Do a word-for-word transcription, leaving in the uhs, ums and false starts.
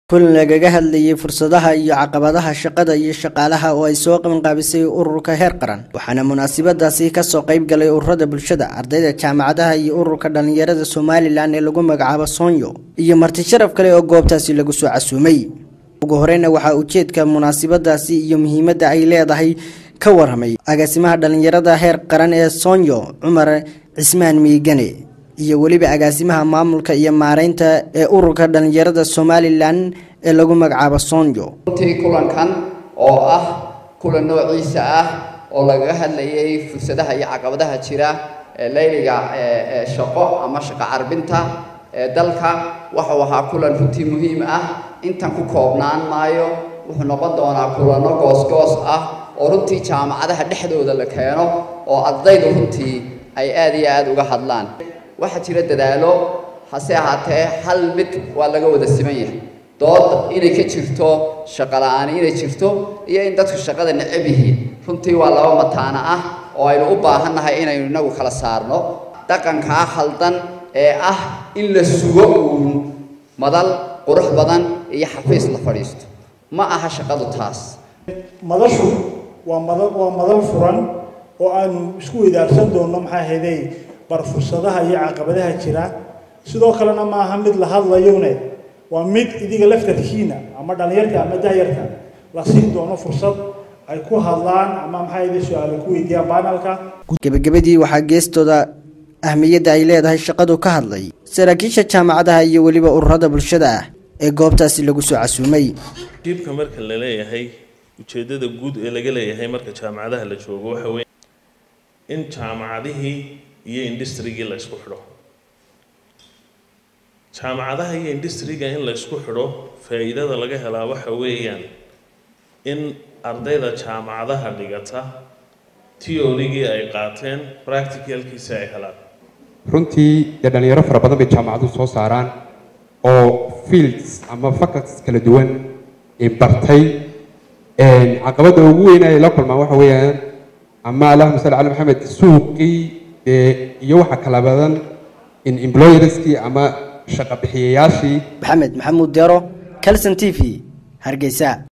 كل لجاجها اللي فرصتها iyo caqabadaha shaqada iyo shaqaalaha oo ay soo qaban qaabisay ururka heer qaran waxaana munaasabadaasi ka soo qayb galay ururada bulshada ardayda jaamacadaha iyo ururka dhalinyarada Soomaaliland ee lagu magacaabo Sonyo iyo marti sharaf kale oo goobtaasi lagu soo casuumay ugu horeyna waxa ujeedka munaasabadaasi iyo muhiimadda ay leedahay ka warramay agaasimaha dhalinyarada heer qaran ee Sonyo Umar Cismaan Miigane iyo waliba agaasimaha maamulka iyo maareynta ee ururka dhalinyarada Soomaaliland ee lagu magacaabo Sonyo intii kulankan oo ah kulan noociisa ah oo laga hadlayay fursadaha iyo caqabadaha jira ee leeyliga ee shaqo ama shaqo carbinta ee dalka waxa uu ahaa kulan runtii muhiim ah intan ku koobnaan maayo wuxuu noqon doonaa kulano goos-goos ah oo runtii jaamacadaha dhexdooda la keeno oo ardaydu runtii ay aad iyo aad uga hadlaan waxa jira dadaalo hase ahaatee hal mid waa laga wada siman yahay dood inay ka jirto shaqo la'aan inay jirto iyo in dadku shaqada neceb yihiin runtii waa laba mataana ah oo aynu u baahannahay inaynu inagu kala saarno dhaqanka khaldan ee ah in la sugo uun madal qurux badan iyo xafiis la fadhiisto ma aha shaqadu taas madashu waa madal waa madal furan oo aan isku wadaarsan doono maxaa heeday bar fursadaha iyo caqabadaha jira sidoo kalena ma aha mid la hadlayone waa mid idiga laftarkiina ama dhalinyarta ama daayarta la siin doono fursad ay ku hadlaan ama maxay idin su'aalo ku weydiiyaan panelka gabagabadii waxa geestooda ahmiyadda ay leedahay shaqadu ka hadlay saraakiisha jaamacadaha iyo waliba ururada bulshada ah ee goobtaasi lagu soo casuumay jibka marka la leeyahay ujeedada guud ee laga leeyahay marka jaamacadaha la joogo waxa weeye in jaamacadihii iyo industry-ga la isku xidho jaamacadaha iyo industry-ga in la isku xidho faa'iidada laga helaa waxa weeyaan in ardayda jaamacadaha dhigata theory-gii ay qaateen practical-kiisa ay helaan runtii dhalinyaro fara badan bay jaamacaduhu soo saaraan oo fields ama faculties kala duwan ay bartay caqabadda ugu weyn ay la kulmaan waxa weeyaan ama allahumma salli ala maxamed suuqii iyo waxa kala badan in employerskii ama shaqo bixiyayaashii Maxamed Maxamuud Deero Kalsan T V Hargeysa.